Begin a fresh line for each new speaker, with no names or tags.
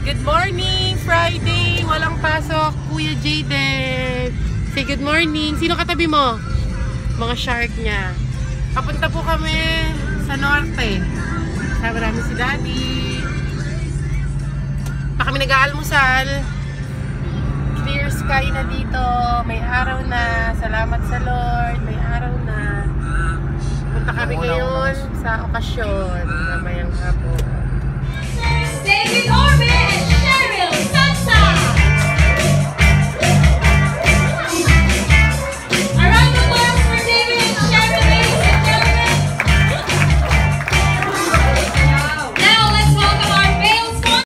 Good morning! Friday! Walang pasok, Kuya Jaden. Say good morning. Sino katabi mo? Mga shark niya. Papunta po kami sa norte. Sama namin si Daddy. Pa kami nag-aalmusal. Clear sky na dito. May araw na. Salamat sa Lord. May araw na. Punta kami ngayon sa okasyon. Mamayang hapon.